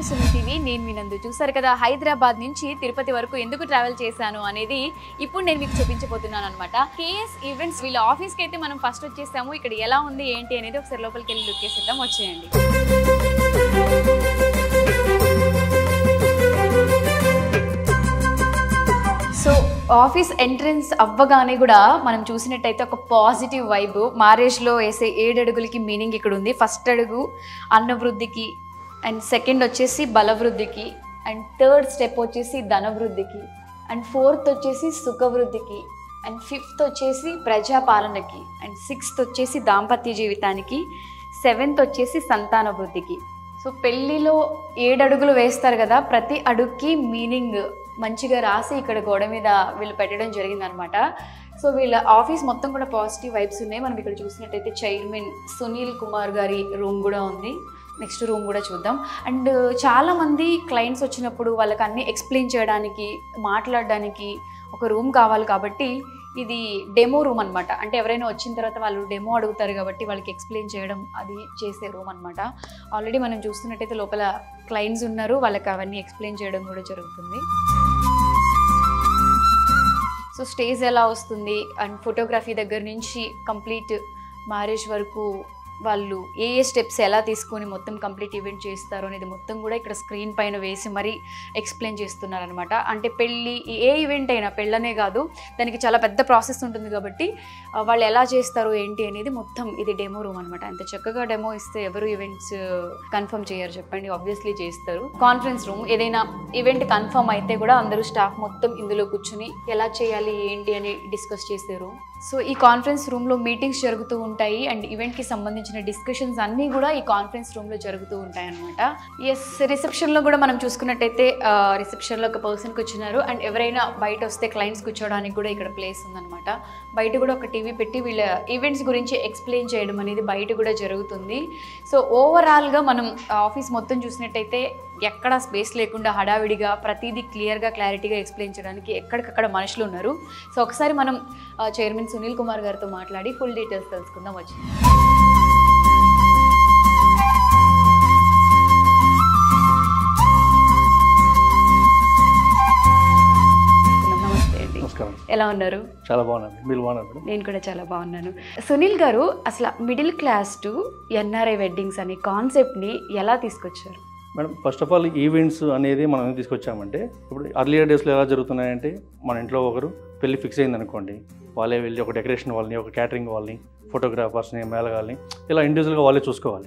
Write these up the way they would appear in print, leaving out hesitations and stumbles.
To Suman TV. నేను మీ నందు. చూసారు కదా, హైదరాబాద్ నుంచి తిరుపతి వరకు ఎందుకు ట్రావెల్ చేశాను అనేది ఇప్పుడు నేను మీకు చూపించబోతున్నాను అనమాట. కేఎస్ ఈవెంట్స్ వీళ్ళ ఆఫీస్కి అయితే మనం ఫస్ట్ వచ్చేసాము. ఇక్కడ ఎలా ఉంది ఏంటి అనేది ఒకసారి లోపలికి వెళ్ళి లుక్ చేసేద్దాం. వచ్చేయండి. సో ఆఫీస్ ఎంట్రన్స్ అవ్వగానే కూడా మనం చూసినట్టయితే ఒక పాజిటివ్ వైబ్. మ్యారేజ్లో వేసే 7 అడుగులకి మీనింగ్ ఇక్కడ ఉంది. ఫస్ట్ అడుగు అన్నవృద్ధికి, అండ్ సెకండ్ వచ్చేసి బలవృద్ధికి, అండ్ థర్డ్ స్టెప్ వచ్చేసి ధనవృద్ధికి, అండ్ ఫోర్త్ వచ్చేసి సుఖవృద్ధికి, అండ్ ఫిఫ్త్ వచ్చేసి ప్రజాపాలనకి, అండ్ సిక్స్త్ వచ్చేసి దాంపత్య జీవితానికి, సెవెంత్ వచ్చేసి సంతాన వృద్ధికి. సో పెళ్ళిలో 7 అడుగులు వేస్తారు కదా, ప్రతి అడుగుకి మీనింగ్ మంచిగా రాసి ఇక్కడ గోడ మీద వీళ్ళు పెట్టడం జరిగిందనమాట. సో వీళ్ళ ఆఫీస్ మొత్తం కూడా పాజిటివ్ వైబ్స్ ఉన్నాయి. మనం ఇక్కడ చూసినట్టయితే చైర్మన్ సునీల్ కుమార్ గారి రూమ్ కూడా ఉంది. నెక్స్ట్ రూమ్ కూడా చూద్దాం. అండ్ చాలామంది క్లయింట్స్ వచ్చినప్పుడు వాళ్ళకి అన్నీ ఎక్స్ప్లెయిన్ చేయడానికి, మాట్లాడడానికి ఒక రూమ్ కావాలి కాబట్టి ఇది డెమో రూమ్ అనమాట. అంటే ఎవరైనా వచ్చిన తర్వాత వాళ్ళు డెమో అడుగుతారు కాబట్టి వాళ్ళకి ఎక్స్ప్లెయిన్ చేయడం అది చేసే రూమ్ అనమాట. ఆల్రెడీ మనం చూస్తున్నట్టయితే లోపల క్లయింట్స్ ఉన్నారు, వాళ్ళకి అవన్నీ ఎక్స్ప్లెయిన్ చేయడం కూడా జరుగుతుంది. సో స్టేజ్ ఎలా వస్తుంది అండ్ ఫోటోగ్రఫీ దగ్గర నుంచి కంప్లీట్ మ్యారేజ్ వరకు వాళ్ళు ఏ స్టెప్స్ ఎలా తీసుకొని మొత్తం కంప్లీట్ ఈవెంట్ చేస్తారు అనేది మొత్తం కూడా ఇక్కడ స్క్రీన్ పైన వేసి మరీ ఎక్స్ప్లెయిన్ చేస్తున్నారనమాట. అంటే పెళ్ళి ఏ ఈవెంట్ అయినా, పెళ్ళనే కాదు, దానికి చాలా పెద్ద ప్రాసెస్ ఉంటుంది కాబట్టి వాళ్ళు ఎలా చేస్తారు ఏంటి అనేది మొత్తం ఇది డెమో రూమ్ అనమాట. అంత చక్కగా డెమో ఇస్తే ఎవరు ఈవెంట్స్ కన్ఫర్మ్ చేయరు చెప్పండి, ఆబ్వియస్లీ చేస్తారు. కాన్ఫరెన్స్ రూమ్, ఏదైనా ఈవెంట్ కన్ఫర్మ్ అయితే కూడా అందరూ స్టాఫ్ మొత్తం ఇందులో కూర్చుని ఎలా చేయాలి ఏంటి అని డిస్కస్ చేసే రూమ్. సో ఈ కాన్ఫరెన్స్ రూమ్లో మీటింగ్స్ జరుగుతూ ఉంటాయి అండ్ ఈవెంట్కి సంబంధించిన డిస్కషన్స్ అన్నీ కూడా ఈ కాన్ఫరెన్స్ రూమ్లో జరుగుతూ ఉంటాయి అనమాట. ఎస్, రిసెప్షన్లో కూడా మనం చూసుకున్నట్టయితే రిసెప్షన్లో ఒక పర్సన్ కూర్చున్నారు అండ్ ఎవరైనా బయట వస్తే క్లయింట్స్ కూర్చోవడానికి కూడా ఇక్కడ ప్లేస్ ఉందన్నమాట. బయట కూడా ఒక టీవీ పెట్టి వీళ్ళ ఈవెంట్స్ గురించి ఎక్స్ప్లెయిన్ చేయడం అనేది బయట కూడా జరుగుతుంది. సో ఓవరాల్గా మనం ఆఫీస్ మొత్తం చూసినట్టయితే ఎక్కడ స్పేస్ లేకుండా హడావిడిగా ప్రతిదీ క్లియర్గా క్లారిటీగా ఎక్స్ప్లెయిన్ చేయడానికి ఎక్కడికక్కడ మనుషులు ఉన్నారు. సో ఒకసారి మనం చైర్మన్ సునీల్ కుమార్ గారితో మాట్లాడి ఫుల్ డీటెయిల్స్ తెలుసుకుందాం. వచ్చి ఎలా ఉన్నారు? చాలా బాగున్నాను. మీరు బాగున్నారు? నేను కూడా చాలా బాగున్నాను. సునీల్ గారు, అసలు middle class to NRI weddings అనే కాన్సెప్ట్ని ఎలా తీసుకొచ్చారు? Madam, first of all events అనేది మనం ఎందుకు తీసుకొచ్చామంటే, ఇప్పుడు అర్లియర్ డేస్లో ఎలా జరుగుతున్నాయంటే, మన ఇంట్లో ఒకరు పెళ్ళి ఫిక్స్ అయింది అనుకోండి, వాళ్ళే వెళ్ళి ఒక డెకరేషన్ వాళ్ళని, ఒక క్యాటరింగ్ వాళ్ళని, ఫోటోగ్రాఫర్స్ని, మేళగాల్ని ఇలా ఇండివిజువల్గా వాళ్ళే చూసుకోవాలి.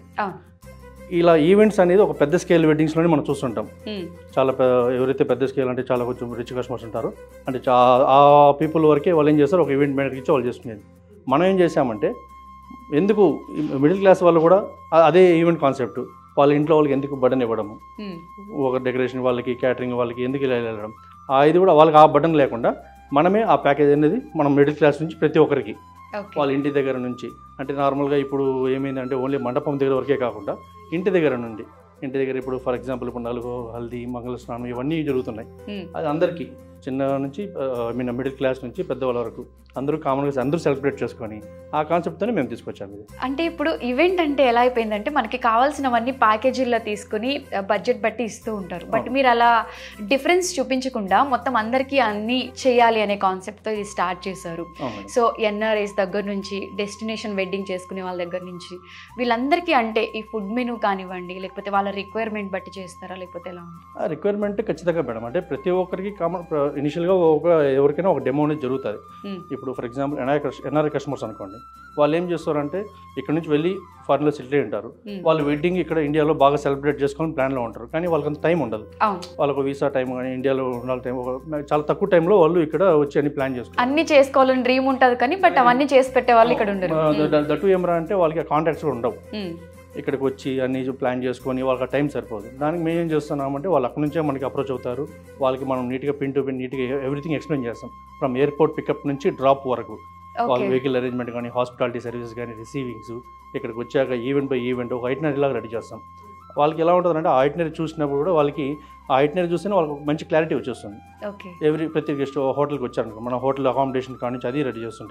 ఇలా ఈవెంట్స్ అనేది ఒక పెద్ద స్కేల్ వెడ్డింగ్స్లోనే మనం చూస్తుంటాం. చాలా ఎవరైతే పెద్ద స్కేల్ అంటే చాలా కొంచెం రిచ్ కస్టమర్స్ ఉంటారో, అంటే ఆ పీపుల్ వరకే వాళ్ళు ఏం చేస్తారు, ఒక ఈవెంట్ మేనేజర్కి ఇచ్చి వాళ్ళు చేసుకునేది. మనం ఏం చేసామంటే, ఎందుకు మిడిల్ క్లాస్ వాళ్ళు కూడా అదే ఈవెంట్ కాన్సెప్ట్, వాళ్ళ ఇంట్లో వాళ్ళకి ఎందుకు బటన్ ఇవ్వడము, ఒక డెకరేషన్ వాళ్ళకి, క్యాటరింగ్ వాళ్ళకి ఎందుకు ఇలా వెళ్ళడం, ఇది కూడా వాళ్ళకి ఆ బటన్ లేకుండా మనమే ఆ ప్యాకేజ్ అనేది మనం మిడిల్ క్లాస్ నుంచి ప్రతి ఒక్కరికి వాళ్ళ ఇంటి దగ్గర నుంచి, అంటే నార్మల్గా ఇప్పుడు ఏమైందంటే ఓన్లీ మండపం దగ్గర వరకే కాకుండా ఇంటి దగ్గర ఇప్పుడు ఫర్ ఎగ్జాంపుల్ ఇప్పుడు నలుగు, హల్దీ, మంగళ స్నానం ఇవన్నీ జరుగుతున్నాయి. అది అందరికీ చిన్న నుంచి మిడిల్ క్లాస్ నుంచి పెద్దవాళ్ళ వరకు అందరూ కామన్గా అందరూ సెలబ్రేట్ చేసుకొని ఆ కాన్సెప్ట్తోనే మేము తీసుకొచ్చాము. అంటే ఇప్పుడు ఈవెంట్ అంటే ఎలా అయిపోయిందంటే, మనకి కావాల్సినవన్నీ ప్యాకేజీల్లో తీసుకుని బడ్జెట్ బట్టి ఇస్తూ ఉంటారు. బట్ మీరు అలా డిఫరెన్స్ చూపించకుండా మొత్తం అందరికీ అన్నీ చేయాలి అనే కాన్సెప్ట్తో ఇది స్టార్ట్ చేశారు. సో ఎన్ఆర్ఐస్ దగ్గర నుంచి డెస్టినేషన్ వెడ్డింగ్ చేసుకునే వాళ్ళ దగ్గర నుంచి వీళ్ళందరికీ, అంటే ఈ ఫుడ్ మెనూ కానివ్వండి, లేకపోతే వాళ్ళ రిక్వైర్మెంట్ బట్టి చేస్తారా, లేకపోతే ఎలా ఉంది? రిక్వైర్మెంట్ ఖచ్చితంగా మేడం, అంటే ప్రతి ఒక్కరికి కామన్ ఇనిషియల్గా ఎవరికైనా ఒక డెమో అనేది జరుగుతుంది. ఇప్పుడు ఫర్ ఎగ్జాంపుల్ ఎన్ఆర్ఐ కస్టమర్స్ అనుకోండి, వాళ్ళు ఏం చేస్తారంటే ఇక్కడ నుంచి వెళ్ళి ఫారిన్లో సెటిల్ అయి ఉంటారు. వాళ్ళు వెడ్డింగ్ ఇక్కడ ఇండియాలో బాగా సెలబ్రేట్ చేసుకొని ప్లాన్లో ఉంటారు, కానీ వాళ్ళకి అంత టైం ఉండదు. వాళ్ళకు వీసా టైం కానీ ఇండియాలో ఉండాలి టైం, చాలా తక్కువ టైంలో వాళ్ళు ఇక్కడ వచ్చి అన్ని ప్లాన్ చేసుకుంటారు. అన్ని చేసుకోవాలని డ్రీమ్ ఉంటుంది కానీ బట్ అవన్నీ చేసి పెట్టే వాళ్ళు ఇక్కడ ఉండరు. దట్టు ఏమరా అంటే వాళ్ళకి కాంటాక్ట్స్ కూడా ఉండవు. ఇక్కడికి వచ్చి అన్ని ప్లాన్ చేసుకొని వాళ్ళకి టైం సరిపోదు. దానికి మేము ఏం చేస్తున్నామంటే, వాళ్ళు అక్కడి నుంచే మనకి అప్రోచ్ అవుతారు. వాళ్ళకి మనం నీట్గా పిన్ టు పిన్ నీట్గా ఎవ్రీథింగ్ ఎక్స్ప్లెయిన్ చేస్తాం. ఫ్రమ్ ఎయిర్పోర్ట్ పికప్ నుంచి డ్రాప్ వరకు వాళ్ళ వెహికల్ అరేంజ్మెంట్ కానీ, హాస్పిటాలిటీ సర్వీసెస్ కానీ, రిసీవింగ్స్, ఇక్కడికి వచ్చాక ఈవెంట్ బై ఈవెంట్ ఒక ఐటినరీ లాగా రెడీ చేస్తాం. వాళ్ళకి ఎలా ఉంటుందంటే, ఆ ఐటినరీ చూసినప్పుడు కూడా వాళ్ళకి ఆ ఐటినరీ చూస్తేనే వాళ్ళకి మంచి క్లారిటీ వచ్చేస్తుంది. ప్రతి గెస్ట్ హోటల్కి వచ్చారనుకో, మన హోటల్ అకామిడేషన్ కానీ నుంచి అది రెడీ చేస్తుంటాం.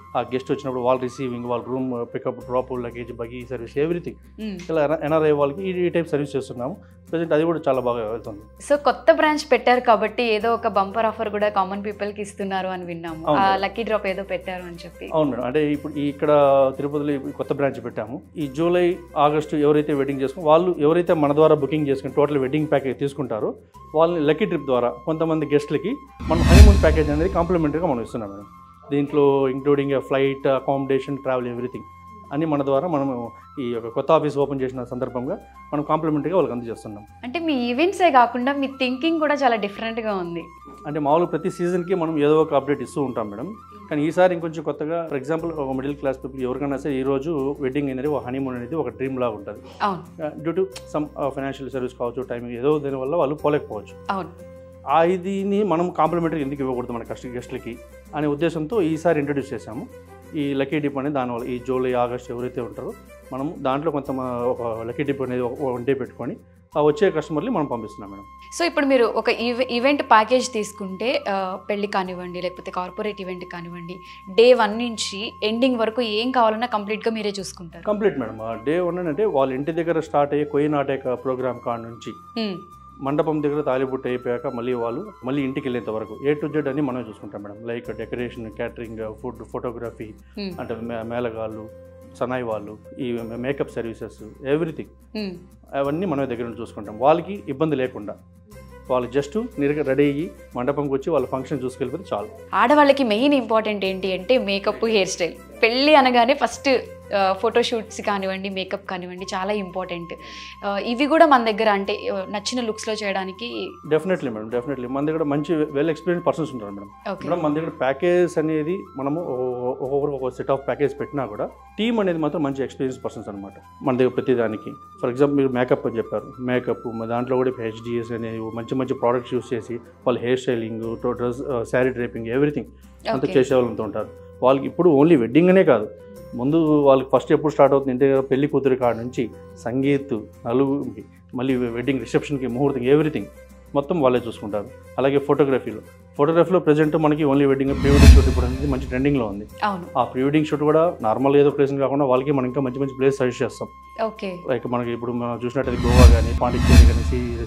ఆ గెస్ట్ వచ్చినప్పుడు వాళ్ళ రిసీవింగ్, వాళ్ళ room pickup, drop, luggage, buggy service, everything. ఇలా ఎన్ఆర్ఐ వాళ్ళకి ఈ టైప్ సర్వీస్ చేస్తున్నాము. ప్రజెంట్ అది కూడా చాలా బాగా వెళ్తుంది. సో కొత్త బ్రాంచ్ పెట్టారు కాబట్టి ఏదో ఒక బంపర్ ఆఫర్ కూడా కామన్ పీపుల్కి ఇస్తున్నారు అని విన్నాము. లక్కీ డ్రాప్ ఏదో పెట్టారు అని చెప్పి. అవును మేడం, అంటే ఇప్పుడు ఇక్కడ తిరుపతిలో కొత్త బ్రాంచ్ పెట్టాము. ఈ జూలై, ఆగస్టు ఎవరైతే వెడ్డింగ్ చేసుకుని వాళ్ళు ఎవరైతే మన ద్వారా బుకింగ్ చేసుకుని టోటల్ వెడ్డింగ్ ప్యాకేజ్ తీసుకుంటారో వాళ్ళని లక్కీ ట్రిప్ ద్వారా కొంతమంది గెస్ట్లకి మనం హనీమూన్ ప్యాకేజ్ అనేది కాంప్లిమెంటరీగా మనం ఇస్తున్నాం మేడం. దీంట్లో including flight, accommodation, travel, everything అని మన ద్వారా మనము ఈ యొక్క కొత్త ఆఫీస్ ఓపెన్ చేసిన సందర్భంగా మనం కాంప్లిమెంటరీగా వాళ్ళకి అందజేస్తున్నాం. అంటే మీ ఈవెంట్సే కాకుండా మీ థింకింగ్ కూడా చాలా డిఫరెంట్గా ఉంది. అంటే మామూలుగా ప్రతి సీజన్కి మనం ఏదో ఒక అప్డేట్ ఇస్తూ ఉంటాం మేడం. కానీ ఈసారి ఇంకొంచెం కొత్తగా, ఫర్ ఎగ్జాంపుల్ ఒక మిడిల్ క్లాస్ పీపుల్ ఎవరికైనా సరే ఈ రోజు వెడ్డింగ్ అనేది ఒక హనీమూన్ అనేది ఒక డ్రీమ్ లాగా ఉంటుంది. Due to some financial service కావచ్చు, టైమింగ్ ఏదో దీనివల్ల వాళ్ళు పోలేకపోవచ్చు. ఆ ఇదిని మనం కాంప్లిమెంటరీ ఎందుకు ఇవ్వకూడదు మన గెస్ట్లకి అనే ఉద్దేశంతో ఈసారి ఇంట్రడ్యూస్ చేశాము ఈ లక్కీ డిప్ అనేది. దానివల్ల ఈ జూలై, ఆగస్ట్ ఎవరైతే ఉంటారో మనం దాంట్లో కొంత ఒక లక్కీ డిప్ అనేది వన్ డే పెట్టుకొని ఆ వచ్చే కస్టమర్ని మనం పంపిస్తున్నాం మేడం. సో ఇప్పుడు మీరు ఒక ఈవెంట్ ప్యాకేజ్ తీసుకుంటే పెళ్లి కానివ్వండి, లేకపోతే కార్పొరేట్ ఈవెంట్ కానివ్వండి, డే 1 నుంచి ఎండింగ్ వరకు ఏం కావాలన్నా కంప్లీట్గా మీరే చూసుకుంటారు? Complete madam. డే 1 అంటే వాళ్ళ ఇంటి దగ్గర స్టార్ట్ అయ్యే కొయ్యి నాటక ప్రోగ్రామ్ కాడ నుంచి మండపం దగ్గర తాలిబుట్టు అయిపోయాక మళ్ళీ ఇంటికి వెళ్ళేంత వరకు A to Z అని మనం చూసుకుంటాం madam. Like decoration, catering, food, photography, అంటే మేళగాళ్ళు, సనాయి వాళ్ళు, ఈ మేకప్ సర్వీసెస్, ఎవ్రీథింగ్ అవన్నీ మనం దగ్గర నుంచి చూసుకుంటాం. వాళ్ళకి ఇబ్బంది లేకుండా వాళ్ళు జస్ట్ నీరుగా రెడీ అయ్యి మండపంకి వచ్చి వాళ్ళ ఫంక్షన్ చూసుకెళ్ళిపోతే చాలు. ఆడవాళ్ళకి మెయిన్ ఇంపార్టెంట్ ఏంటి అంటే మేకప్, హెయిర్ స్టైల్. పెళ్ళి అనగానే ఫస్ట్ ఫోటోషూట్స్ కానివ్వండి, మేకప్ కానివ్వండి చాలా ఇంపార్టెంట్. ఇవి కూడా మన దగ్గర అంటే నచ్చిన లుక్స్లో చేయడానికి డెఫినెట్లీ మేడం, డెఫినెట్లీ మన దగ్గర మంచి వెల్ ఎక్స్పీరియన్స్ పర్సన్స్ ఉంటారు మేడం. మేడం మన దగ్గర ప్యాకేజ్ అనేది మనము ఒక్కొక్కరు ఒక సెట్ ఆఫ్ ప్యాకేజ్ పెట్టినా కూడా టీమ్ అనేది మాత్రం మంచి ఎక్స్పీరియన్స్ పర్సన్స్ అనమాట మన దగ్గర ప్రతిదానికి. ఫర్ ఎగ్జాంపుల్ మీరు మేకప్ అని చెప్పారు, మేకప్ దాంట్లో కూడా HDS అనేది మంచి ప్రోడక్ట్స్ యూస్ చేసి వాళ్ళు hair styling, dress, sari draping, everything అంతా చేసే వాళ్ళంతా ఉంటారు. వాళ్ళకి ఇప్పుడు ఓన్లీ వెడ్డింగ్ అనే కాదు, ముందు వాళ్ళకి ఫస్ట్ ఎప్పుడు స్టార్ట్ అవుతుంది అంటే పెళ్లి కూతురి కాడ నుంచి సంగీత్, నలుగురికి, మళ్ళీ వెడ్డింగ్ రిసెప్షన్కి, ముహూర్తం, ఎవ్రీథింగ్ మొత్తం వాళ్ళే చూసుకుంటారు. అలాగే ఫోటోగ్రఫీలో ప్రెజెంట్ మనకి only wedding, pre wedding shoot ఇప్పుడు అనేది మంచి ట్రెండింగ్లో ఉంది. ఆ ప్రీ వెడ్డింగ్ షూట్ కూడా నార్మల్ ఏదో ప్లేస్ కాకుండా వాళ్ళకి మనం ఇంకా మంచి ప్లేస్ సజెస్ట్ చేస్తాం. లైక్ మనకి ఇప్పుడు మనం చూసినట్టయితే గోవా కానీ, పాండిచ్చేరి కానీ,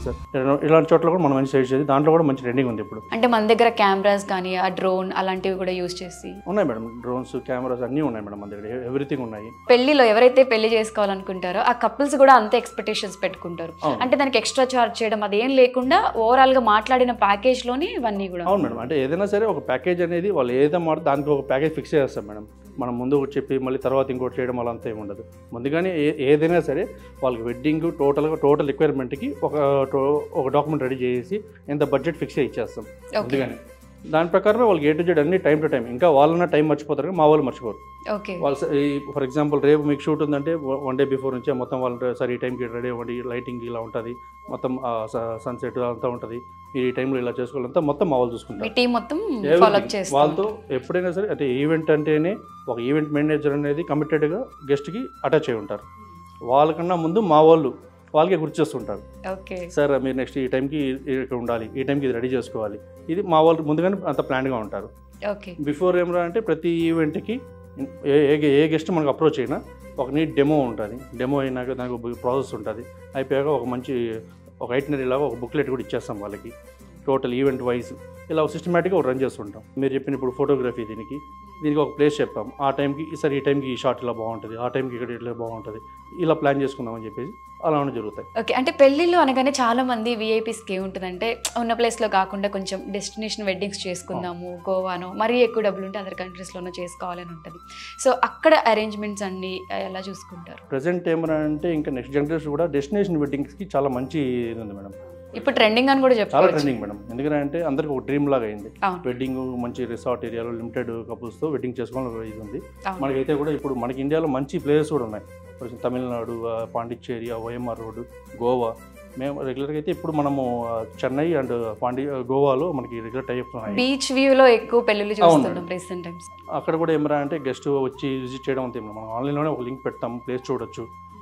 ఇలాంటి చోట్ల కూడా మనం మంచి సజెస్ట్ చేసి దాంట్లో కూడా మంచి ట్రెండింగ్ ఉంది ఇప్పుడు. అంటే మన దగ్గర కెమెరాస్ కానీ, ఆ డ్రోన్ అలాంటివి కూడా యూజ్ చేసి ఉన్నాయి మేడం. డ్రోన్స్, కెమెరాస్ అన్నీ ఉన్నాయి మేడం మన దగ్గర, ఎవ్రీథింగ్ ఉన్నాయి. పెళ్లిలో ఎవరైతే పెళ్లి చేసుకోవాలనుకుంటారో ఆ కపుల్స్ కూడా అంతే ఎక్స్పెక్టేషన్స్ పెట్టుకుంటారు. అంటే దానికి ఎక్స్ట్రా చార్జ్ చేయడం అదేం లేకుండా ఓవరాల్ గా మాట్లాడిన ప్యాకేజ్ లోనే ఇవన్నీ కూడా. అవును మేడం, అంటే ఏదైనా సరే ఒక ప్యాకేజ్ అనేది వాళ్ళు ఏదైనా మాట దానికి ఒక ప్యాకేజ్ ఫిక్స్ చేస్తాం మేడం. మనం ముందు ఒకటి చెప్పి మళ్ళీ తర్వాత ఇంకోటి చేయడం అలా అంతా ఏమి ఉండదు. ముందుగానే ఏదైనా సరే వాళ్ళకి వెడ్డింగ్ టోటల్ రిక్వైర్మెంట్కి ఒక డాక్యుమెంట్ రెడీ చేసి ఎంత బడ్జెట్ ఫిక్స్ చేసి ఇచ్చేస్తాం ముందుగానే. దాని ప్రకారమే వాళ్ళకి A to Z అన్ని టైం టు టైం. ఇంకా వాళ్ళన్న టైం మర్చిపోతారు కానీ మా వాళ్ళు మర్చిపోరు. వాళ్ళు ఫర్ ఎగ్జాంపుల్ రేపు మీకు షూట్ ఉందంటే 1 day బిఫోర్ నుంచే మొత్తం వాళ్ళు సరే ఈ టైంకి రెడీ అవ్వండి, లైటింగ్ ఇలా ఉంటుంది, మొత్తం సన్సెట్ అంతా ఉంటుంది, ఈ టైంలో ఇలా చేసుకోవాలంతా మొత్తం మా వాళ్ళు చూసుకుంటారు. వాళ్ళతో ఎప్పుడైనా సరే అంటే ఈవెంట్ అంటేనే ఒక ఈవెంట్ మేనేజర్ అనేది కమిటెడ్గా గెస్ట్కి అటాచ్ అయి ఉంటారు. వాళ్ళకన్నా ముందు మా వాళ్ళకే గుర్తు చేస్తుంటారు. సార్ మీరు నెక్స్ట్ ఈ టైంకి ఇక్కడ ఉండాలి, ఈ టైంకి ఇది రెడీ చేసుకోవాలి, ఇది మా వాళ్ళు ముందుగానే అంత ప్లాన్గా ఉంటారు. బిఫోర్ ఏమరా అంటే ప్రతి ఈవెంట్కి ఏ గెస్ట్ మనకు అప్రోచ్ అయినా ఒక నీట్ డెమో ఉంటుంది. డెమో అయినాక దానికి ప్రాసెస్ ఉంటుంది. అయిపోయాక ఒక ఐటినరీ లాగా ఒక బుక్లెట్ కూడా ఇచ్చేస్తాం వాళ్ళకి, టోటల్ ఈవెంట్ వైజ్ ఇలా సిస్టమేటిక్గా రన్ చేస్తుంటాం. మీరు చెప్పిన ఇప్పుడు ఫోటోగ్రఫీ దీనికి ఒక ప్లేస్ చెప్పాం, ఆ టైంకి సరే ఈ టైంకి ఈ షాట్ ఇలా బాగుంటుంది, ఆ టైంకి ఇక్కడ ఇట్లా బాగుంటుంది, ఇలా ప్లాన్ చేసుకుందామని చెప్పేసి అలానే జరుగుతాయి. ఓకే, అంటే పెళ్ళిళ్ళు అనగానే చాలా మంది VIPస్కి ఏముంటుందంటే ఉన్న ప్లేస్లో కాకుండా కొంచెం డెస్టినేషన్ వెడ్డింగ్స్ చేసుకుందాము, గోవానో, మరీ ఎక్కువ డబ్బులు ఉంటే అదర్ కంట్రీస్లోనో చేసుకోవాలని ఉంటుంది. సో అక్కడ అరేంజ్మెంట్స్ అన్ని ఎలా చూసుకుంటారు? ప్రజెంట్ ఏమన్నా అంటే ఇంకా నెక్స్ట్ జనరేషన్ కూడా డెస్టినేషన్ వెడ్డింగ్స్కి చాలా మంచి ఇది ఉంది మేడం. ఇప్పుడు ట్రెండింగ్ అని కూడా చెప్పారు. చాలా ట్రెండింగ్ మేడం. ఎందుకంటే అందరికి ఒక డ్రీమ్ లాగా అయింది వెడ్డింగ్. మంచి రిసార్ట్ ఏరియాలో లిమిటెడ్ కపుల్స్తో వెడ్డింగ్ చేసుకోవాలని ఇది ఉంది. మనకైతే కూడా ఇప్పుడు మనకి ఇండియాలో మంచి ప్లేసెస్ కూడా ఉన్నాయి. Tamil Nadu, Pondicherry, OMR road, Goa. మేము రెగ్యులర్గా అయితే ఇప్పుడు మనము చెన్నై అండ్ గోవాలో మనకి రెగ్యులర్ టైప్స్ ఉన్నాయి. బీచ్ వ్యూలో ఎక్కువ పెళ్ళిళ్ళు చూస్తున్నాం రీసెంట్ టైమ్స్. అక్కడ కూడా ఏమరా అంటే గెస్ట్ వచ్చి విజిట్ చేయడం అంతే. మనం ఆన్లైన్లోనే ఒక లింక్ పెడతాం, ప్లేస్ చూడొచ్చు,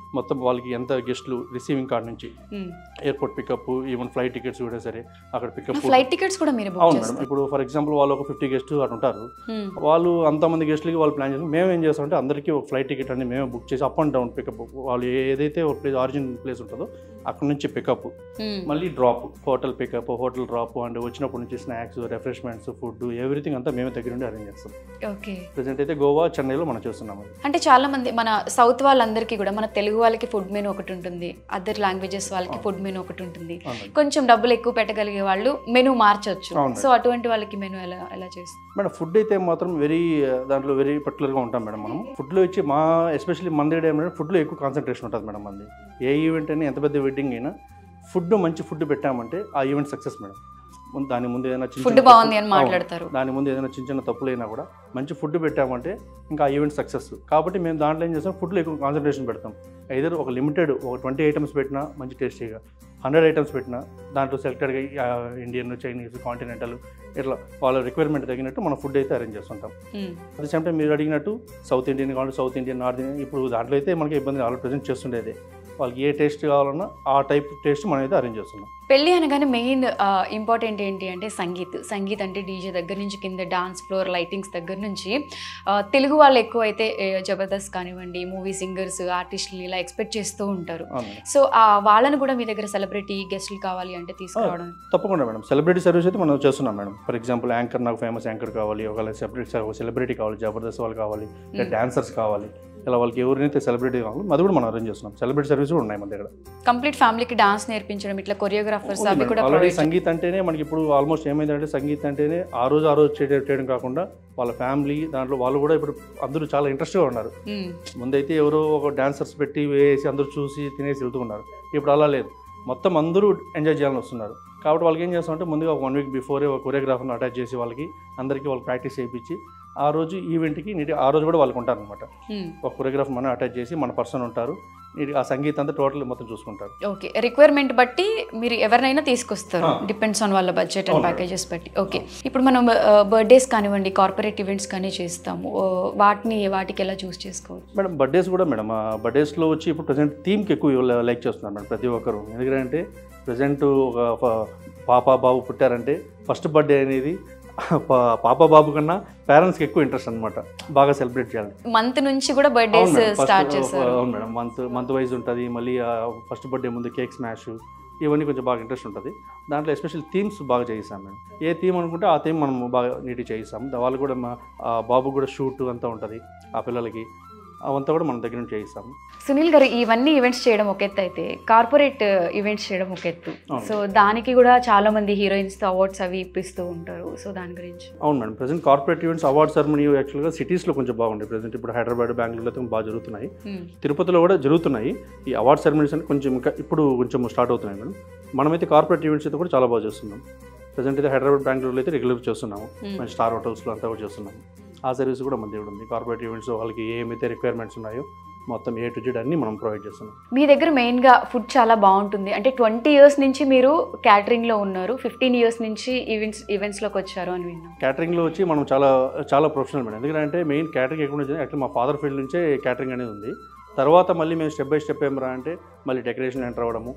మొత్తం వాళ్ళకి ఎంత గెస్ట్లు రిసీవింగ్ కార్డ్ నుంచి airport pickup, even flight tickets కూడా సరే అక్కడ పికప్. ఫ్లైట్ టికెట్స్ కూడా మీరు అవును మేడం. ఇప్పుడు ఫర్ ఎగ్జాంపుల్ వాళ్ళు ఒక 50 గెస్ట్ అటు ఉంటారు, వాళ్ళు అంతమంది గెస్ట్లకి వాళ్ళు ప్లాన్ చేస్తాం. మేము ఏం చేస్తామంటే అందరికీ ఒక ఫ్లైట్ టికెట్ అనేది మేమే బుక్ చేసి అప్ అండ్ డౌన్ పికప్, వాళ్ళు ఏదైతే ఒక ప్లేస్ ఆరిజిన్ ప్లేస్ ఉంటుందో అక్కడ నుంచి పికప్, మళ్ళీ drop, hotel pickup, hotel drop, and వచ్చినప్పటి నుంచి స్నాక్స్, రిఫ్రెష్మెంట్స్, ఫుడ్, ఎవ్రీథింగ్ అంతా మేమే దగ్గర నుండి అరేంజ్ చేస్తాం. ఓకే. ప్రెసెంట్ అయితే గోవా, చెన్నైలో మనం చేస్తున్నాం. అంటే చాలా మంది మన సౌత్ వాళ్ళందరికీ కూడా, మన తెలుగు వాళ్ళకి ఫుడ్ మెనూ ఒకటి ఉంటుంది, అదర్ లాంగ్వేజెస్ వాళ్ళకి ఫుడ్ మెనూ ఒకటి ఉంటుంది, కొంచెం డబ్బులు ఎక్కువ పెట్టగలిగే వాళ్ళు మెనూ మార్చొచ్చు. సో అటువంటి వాళ్ళకి మెనూ ఎలా చేస్తారు మేడం? ఫుడ్ అయితే మాత్రం దాంట్లో వెరీ పర్టికులర్గా ఉంటాం మేడం. మనం ఫుడ్లో వచ్చి ఎస్పెషల్లీ మన దగ్గర ఏమంటే ఫుడ్లో ఎక్కువ కాన్సన్ట్రేషన్ ఉంటుంది మేడం. మంది ఏ ఈవెంట్ అయినా, ఎంత పెద్ద వెడ్డింగ్ అయినా మంచి ఫుడ్ పెట్టామంటే ఆ ఈవెంట్ సక్సెస్ మేడం. దాని ముందు ఏదైనా ఫుడ్ బాగుంది అని మాట్లాడతారు, దాని ముందు ఏదైనా చిన్న తప్పులైనా కూడా మంచి ఫుడ్ పెట్టామంటే ఇంకా ఆ ఈవెంట్ సక్సెస్. కాబట్టి మేము దాంట్లో ఏం చేస్తాం, ఫుడ్లో ఎక్కువ కాన్సన్ట్రేషన్ పెడతాం. ఐదర్ ఒక లిమిటెడ్ ఒక 20 ఐటమ్స్ పెట్టినా మంచి టేస్టీగా, 100 ఐటమ్స్ పెట్టినా దాంట్లో సెలెక్టెడ్గా ఇండియన్, చైనీస్, కాంటినెంటల్ ఇట్లా వాళ్ళ రిక్వైర్మెంట్ తగినట్టు మనం ఫుడ్ అయితే అరేంజ్ చేస్తుంటాం. అట్ ది సేమ్ టైం మీరు అడిగినట్టు సౌత్ ఇండియన్ కావాలి, సౌత్ ఇండియన్, నార్త్ ఇండియన్, ఇప్పుడు దాంట్లో అయితే మనకి ఇబ్బంది ఆల్రెడీ ప్రజెంట్ చేస్తుండేది. వాళ్ళకి ఏ టేస్ట్ కావాలన్నా ఆ టైప్ టేస్ట్ మనం అయితే అరేంజ్ చేస్తున్నాం. పెళ్ళి అనగానే మెయిన్ ఇంపార్టెంట్ ఏంటి అంటే సంగీత్ అంటే డీజే దగ్గర నుంచి కింద డాన్స్ ఫ్లోర్ లైటింగ్స్ దగ్గర నుంచి తెలుగు వాళ్ళు ఎక్కువ అయితే జబర్దస్త్ కానివ్వండి, మూవీ సింగర్స్, ఆర్టిస్టులు ఇలా ఎక్స్పెక్ట్ చేస్తూ ఉంటారు. సో వాళ్ళని కూడా మీ దగ్గర సెలబ్రిటీ గెస్ట్లు కావాలి అంటే తీసుకురావడం తప్పకుండా మేడం. సెలబ్రిటీ సర్వీస్ అయితే మనం చేస్తున్నాం మేడం. ఫర్ ఎగ్జాంపుల్ యాంకర్, నాకు ఫేమస్ యాంకర్ కావాలి, ఒకవేళ సెలబ్రిటీ కావాలి, జబర్దస్త్ వాళ్ళు కావాలి, డాన్సర్స్ కావాలి, ఇలా వాళ్ళకి ఎవరినైతే సెలబ్రిటీ కావాలి అది కూడా మనం అరేంజ్ చేస్తున్నాం. సెలబ్రిటీ సర్వీస్ కూడా ఉన్నాయి మన దగ్గర. కంప్లీట్ ఫ్యామిలీకి డాన్స్ నేర్పించడం, ఇట్లా కొరియోగ్రాఫర్స్ అవి కూడా. ఆల్రెడీ సంగీత్ అంటేనే మనకి ఇప్పుడు ఆల్మోస్ట్ ఏమైందంటే, సంగీత్ అంటేనే ఆ రోజు చేయడం కాకుండా వాళ్ళ ఫ్యామిలీ దాంట్లో వాళ్ళు కూడా ఇప్పుడు అందరూ చాలా ఇంట్రెస్ట్గా ఉన్నారు. ముందైతే ఎవరో ఒక డాన్సర్స్ పెట్టి వేసి అందరూ చూసి తినేసి వెళ్తున్నారు. ఇప్పుడు అలా లేదు, మొత్తం అందరూ ఎంజాయ్ చేయాలని వస్తున్నారు. కాబట్టి వాళ్ళకి ఏం చేస్తామంటే ముందుగా 1 వీక్ బిఫోరే ఒక కొరియోగ్రాఫర్ని అటాచ్ చేసి వాళ్ళకి ప్రాక్టీస్ చేయించి ఆ రోజు ఈవెంట్కి ఆ రోజు కూడా వాళ్ళకి ఉంటారనమాట. ఒక కొరియోగ్రాఫర్ మనం అటాచ్ చేసి మన పర్సన్ ఉంటారు, ఆ సంగీతం అంతా టోటల్ మొత్తం చూసుకుంటారు. ఓకే. రిక్వైర్మెంట్ బట్టి మీరు ఎవరినైనా తీసుకొస్తారు, డిపెండ్స్ ఆన్ వాళ్ళ బడ్జెట్ అండ్ ప్యాకేజెస్ బట్టి. ఓకే. ఇప్పుడు మనం బర్త్డేస్ కానివ్వండి, కార్పొరేట్ ఈవెంట్స్ కానీ చేస్తాము, వాటికి ఎలా చూస్ చేసుకోవచ్చు మేడం? బర్త్డేస్ కూడా మేడం, బర్త్డేస్లో వచ్చి ఇప్పుడు ప్రజెంట్ థీమ్కి ఎక్కువ లైక్ చేస్తున్నారు మేడం ప్రతి ఒక్కరు. ఎందుకంటే ప్రజెంట్ ఒక పాప బాబు పుట్టారంటే ఫస్ట్ బర్త్డే అనేది పాప బాబు కన్నా పేరెంట్స్కి ఎక్కువ ఇంట్రెస్ట్ అనమాట, బాగా సెలబ్రేట్ చేయాలి. మంత్ నుంచి కూడా బర్త్డేస్ స్టార్ట్ చేస్తారు. అవును మేడం, మంత్ వైజ్ ఉంటుంది. మళ్ళీ ఫస్ట్ బర్త్డే ముందు కేక్ స్మాష్, ఇవన్నీ కొంచెం బాగా ఇంట్రెస్ట్ ఉంటుంది. దాంట్లో ఎస్పెషల్ థీమ్స్ బాగా చేయిస్తాం మేడం. ఏ థీమ్ అనుకుంటే ఆ థీమ్ మనం బాగా నీట్గా చేయిస్తాం. వాళ్ళు కూడా బాబు కూడా షూట్ అంతా ఉంటుంది, ఆ పిల్లలకి అవంతా కూడా మనం దగ్గర నుంచి చేయిస్తాము. సునీల్ గారు, ఇవన్నీ ఈవెంట్స్ చేయడం ఒక ఎత్తు అయితే కార్పొరేట్ ఈవెంట్స్ చేయడం ఒక ఎత్తు. సో దానికి కూడా చాలా మంది హీరోయిన్స్తో అవార్డ్స్ అవి ఇప్పిస్తూ ఉంటారు. సో దాని గురించి. అవును madam, present corporate events award ceremony యాక్చువల్గా సిటీస్లో కొంచెం బాగుంది. ప్రజెంట్ ఇప్పుడు హైదరాబాద్, బెంగళూరులో అయితే బాగా జరుగుతున్నాయి, తిరుపతిలో కూడా జరుగుతున్నాయి. ఈ అవార్డ్ సెరమనీస్ అంటే కొంచెం ఇంకా ఇప్పుడు కొంచెం స్టార్ట్ అవుతున్నాయి మేడం. మనమైతే కార్పొరేట్ ఈవెంట్స్ అయితే కూడా చాలా బాగా చేస్తున్నాం. ప్రజెంట్ అయితే హైదరాబాద్, బెంగళూరులో అయితే రెగ్యులర్ చేస్తున్నాము. మంచి స్టార్ హోటల్స్లో అంతా కూడా చేస్తున్నాము. ఆ సర్వీస్ కూడా మన దగ్గర ఉంది. కార్పొరేట్ ఈవెంట్స్ వాళ్ళకి ఏమైతే రిక్వైర్మెంట్స్ ఉన్నాయో మొత్తం A to Z అన్ని మనం ప్రొవైడ్ చేస్తున్నాం. మీ దగ్గర మెయిన్గా ఫుడ్ చాలా బాగుంటుంది. అంటే 20 years నుంచి మీరు క్యాటరింగ్లో ఉన్నారు, 15 years నుంచి ఈవెంట్స్లోకి వచ్చారు అని విన్నాం. క్యాటరింగ్లో వచ్చి మనం చాలా ప్రొఫెషనల్ మేడం. ఎందుకంటే మెయిన్ క్యాటరింగ్ ఎక్కడ నుంచి యాక్చువల్లీ మా ఫాదర్ ఫీల్డ్ నుంచే క్యాటరింగ్ అనేది ఉంది. తర్వాత మళ్ళీ మేము స్టెప్ బై స్టెప్ ఏమరా అంటే మళ్ళీ డెకరేషన్ ఎంటర్ అవ్వడము,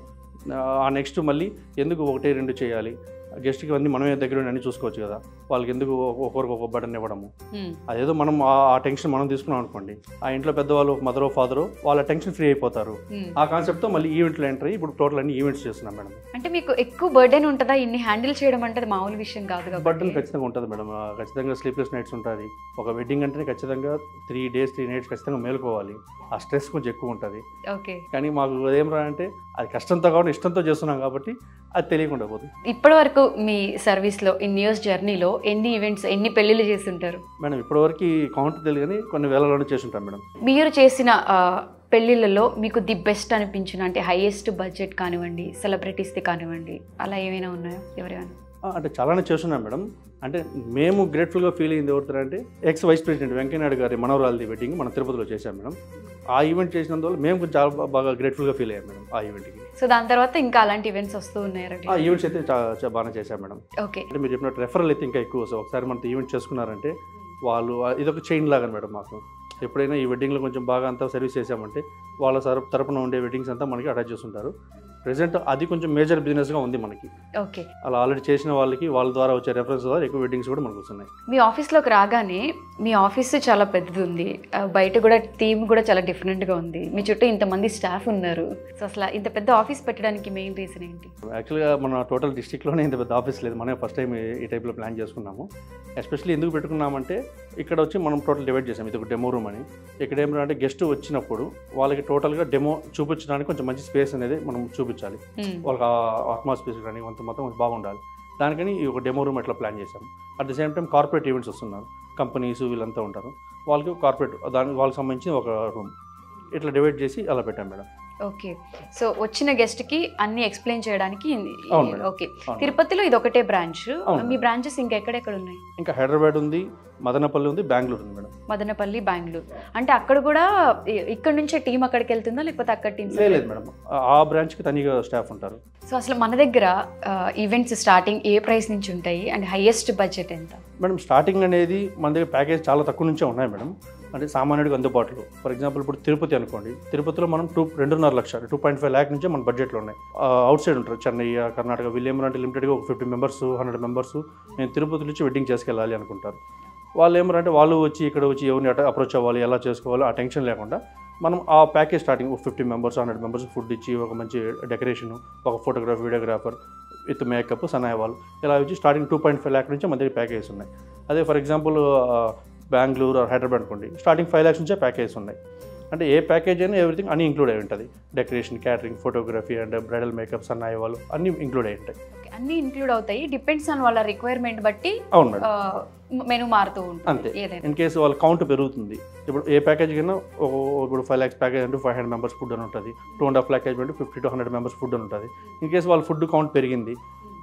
ఆ నెక్స్ట్ మళ్ళీ ఎందుకు 1-2 చేయాలి, గెస్ట్కి అన్నీ మనమే దగ్గర అన్నీ చూసుకోవచ్చు కదా, వాళ్ళకి ఎందుకు ఒకరికి ఒక బటన్ ఇవ్వడము, అదేదో మనం ఆ టెన్షన్ మనం తీసుకున్నాం అనుకోండి, ఆ ఇంట్లో పెద్దవాళ్ళు మదరో ఫాదరో వాళ్ళ టెన్షన్ ఫ్రీ అయిపోతారు. ఆ కాన్సెప్ట్తో మళ్ళీ ఈవెంట్లో ఎంటర్ అయ్యి ఇప్పుడు టోటల్ అన్ని ఈవెంట్స్ చేస్తున్నాం మేడం. అంటే మీకు ఎక్కువ బర్డెన్ ఉంటుందా? ఇన్ని హ్యాండిల్ చేయడం అంటే మామూలు విషయం కాదు కదా. బర్డెన్ ఖచ్చితంగా ఉంటుంది మేడం. ఖచ్చితంగా స్లీప్లెస్ నైట్స్ ఉంటుంది. ఒక వెడ్డింగ్ అంటేనే ఖచ్చితంగా 3 days 3 nights ఖచ్చితంగా మేలుకోవాలి. ఆ స్ట్రెస్ కొంచెం ఎక్కువ ఉంటుంది. ఓకే. కానీ మాకు ఏం రా అంటే అది కష్టంతో కాకుండా ఇష్టంతో చేస్తున్నాం కాబట్టి అది తెలియకుండా పోతుంది. ఇప్పటి వరకు మీ సర్వీస్లో ఇన్ ఇయర్స్ జర్నీలో ఎన్ని ఈవెంట్స్, ఎన్ని పెళ్ళిళ్ళు చేస్తుంటారు మేడం? ఇప్పటివరకు కౌంట్ తెలియదు కానీ కొన్ని వేలలోనే చేస్తుంటాం మేడం. మీరు చేసిన పెళ్ళిళ్ళలో మీకు ది బెస్ట్ అనిపించిన, అంటే హైయెస్ట్ బడ్జెట్ కానివ్వండి, సెలబ్రిటీస్ది కానివ్వండి, అలా ఏమైనా ఉన్నాయో ఎవరైనా? అంటే చాలానే చేస్తున్నాం మేడం. అంటే మేము గ్రేట్ఫుల్గా ఫీల్ అయింది ఎవరితో అంటే ఎక్స్ వైస్ ప్రెసిడెంట్ వెంకయ్యనాయుడు గారి మనవరాలది వెడ్డింగ్ మనం తిరుపతిలో చేశాం మేడం. ఆ ఈవెంట్ చేసినందువల్ల మేము చాలా బాగా గ్రేట్ఫుల్గా ఫీల్ అయ్యాం మేడం ఆ ఈవెంట్కి. సో దాని తర్వాత ఇంకా అలాంటి ఈవెంట్స్ వస్తూ ఉన్నాయి? ఆ ఈవెంట్స్ అయితే చాలా బాగా చేశాం మేడం. ఓకే. అంటే మీరు చెప్పినట్టు రెఫరల్ అయితే ఇంకా ఎక్కువ. సో ఒకసారి మనతో ఈవెంట్ చేసుకున్నారంటే వాళ్ళు ఇదొక చైన్ లాగా మేడం. మాకు ఎప్పుడైనా ఈ వెడ్డింగ్లో కొంచెం బాగా అంతా సర్వీస్ చేసామంటే వాళ్ళ తరపున ఉండే వెడ్డింగ్స్ అంతా మనకి అటాచ్ చేస్తుంటారు. ప్రెసెంట్ అది కొంచెం మేజర్ బిజినెస్గా ఉంది మనకి. ఓకే. అలా ఆల్రెడీ చేసిన వాళ్ళకి వాళ్ళ ద్వారా వచ్చే రెఫరెన్స్ ద్వారా ఎక్కువ వెడ్డింగ్స్ కూడా మనకు వస్తున్నాయి. మీ ఆఫీస్లోకి రాగానే మీ ఆఫీస్ చాలా పెద్దది ఉంది, బయట కూడా థీమ్ కూడా చాలా డిఫరెంట్గా ఉంది, మీ చుట్టూ ఇంతమంది స్టాఫ్ ఉన్నారు. సో అసలు ఇంత పెద్ద ఆఫీస్ పెట్టడానికి మెయిన్ రీజన్ ఏంటి? యాక్చువల్గా మన టోటల్ డిస్ట్రిక్ట్లోనే ఇంత పెద్ద ఆఫీస్ లేదు, మనమే ఫస్ట్ టైం ఈ టైప్లో ప్లాన్ చేసుకున్నాము. ఎస్పెషల్లీ ఎందుకు పెట్టుకున్నామంటే ఇక్కడ వచ్చి మనం టోటల్ డివైడ్ చేసాం, ఇది ఒక డెమో రూమ్ అని. ఇక్కడ ఏమంటే గెస్ట్ వచ్చినప్పుడు వాళ్ళకి టోటల్గా డెమో చూపించడానికి కొంచెం మంచి స్పేస్ అనేది మనం చూపించాలి, వాళ్ళకి అట్మాస్ఫియర్ కానీ మొత్తం బాగుండాలి. దానికని ఈ ఒక డెమో రూమ్ అట్లా ప్లాన్ చేశాం. At the same time corporate events వస్తున్నారు, కంపెనీస్ వీళ్ళంతా ఉంటారు, వాళ్ళకి కార్పొరేట్ వాళ్ళకి సంబంధించి ఒక రూమ్ ఇట్లా డివైడ్ చేసి అలా పెట్టాం మేడం. ఓకే. సో వచ్చిన గెస్ట్కి అన్ని ఎక్స్ప్లెయిన్ చేయడానికి. ఓకే. తిరుపతిలో ఇది ఒకటే బ్రాంచ్, మీ బ్రాంచెస్ ఇంకా ఎక్కడెక్కడ ఉన్నాయి? ఇంకా హైదరాబాద్ ఉంది, మదనపల్లి ఉంది, బెంగళూరు ఉంది మేడం. మదనపల్లి, బెంగళూరు. అంటే అక్కడ కూడా ఇక్కడ నుంచే టీం అక్కడికి వెళ్తుందా లేకపోతే అక్కడ టీం? లేదు మేడం, ఆ బ్రాంచ్కి తనిగా స్టాఫ్ ఉంటారు. సో అసలు మన దగ్గర ఈవెంట్స్ స్టార్టింగ్ ఏ ప్రైస్ నుంచి ఉంటాయి అండ్ హైయెస్ట్ బడ్జెట్ ఎంత? మేడం స్టార్టింగ్ అనేది మన దగ్గర ప్యాకేజ్ చాలా తక్కువ నుంచే ఉన్నాయి మేడం, అంటే సామాన్యుడికి అందుబాటులో. ఫర్ ఎగ్జాంపుల్ ఇప్పుడు తిరుపతి అనుకోండి, తిరుపతిలో మనం 2.5 లక్షలు 2.5 lakh నుంచే మన బడ్జెట్లో ఉన్నాయి. అవుట్ సైడ్ ఉంటారు, చెన్నై, కర్ణాటక, వీళ్ళు ఏమంటే లిమిటెడ్గా ఒక 50 మెంబర్స్ 100 మెంబర్స్ నేను తిరుపతి నుంచి వెడ్డింగ్ చేసుకెళ్ళాలి అనుకుంటారు. వాళ్ళు ఏమంటే వాళ్ళు వచ్చి ఇక్కడ వచ్చి ఎవరిని అప్రోచ్ అవ్వాలి, ఎలా చేసుకోవాలో ఆ టెన్షన్ లేకుండా మనం ఆ package starting 50 members 100 members food ఇచ్చి ఒక మంచి డెకరేషన్, ఒక ఫోటోగ్రాఫర్, వీడియోగ్రాఫర్ విత్ మేకప్, సన్నాయి వాళ్ళు ఇలా వచ్చి స్టార్టింగ్ 2.5 lakh నుంచి మన దగ్గర ప్యాకేజెస్ ఉన్నాయి. అదే ఫర్ ఎగ్జాంపుల్ బెంగళూరు హైదరాబాద్ అనుకోండి, స్టార్టింగ్ 5 lakhs నుంచే ప్యాకేజెస్ ఉన్నాయి. అంటే ఏ ప్యాకేజ్ అయినా ఎవ్రీథింగ్ అన్నీ ఇంక్లూడ్ అయి ఉంటుంది, decoration, catering, photography and bridal makeup, సన్నాయి వాళ్ళు అన్నీ ఇంక్లూడ్ అయి ఉంటాయి. అన్నీ ఇంక్లూడ్ అవుతాయి, డిపెండ్స్ ఆన్ వాళ్ళ రిక్వైర్మెంట్ బట్టి. అవును మేడం, మెనూ మారుతూ ఉంటుంది అంతే. ఇన్ కేసు వాళ్ళ కౌంట్ పెరుగుతుంది, ఇప్పుడు ఏ ప్యాకేజ్ కన్నా ఇప్పుడు 5 lakhs ప్యాకేజ్ అంటే 500 మెంబర్స్ ఫుడ్ అని ఉంటుంది, 2.5 lakh అంటే 50 to 100 మెంబర్స్ ఫుడ్ అని ఉంటుంది. ఇన్ కేసు వాళ్ళ ఫుడ్ కౌంట్ పెరిగింది,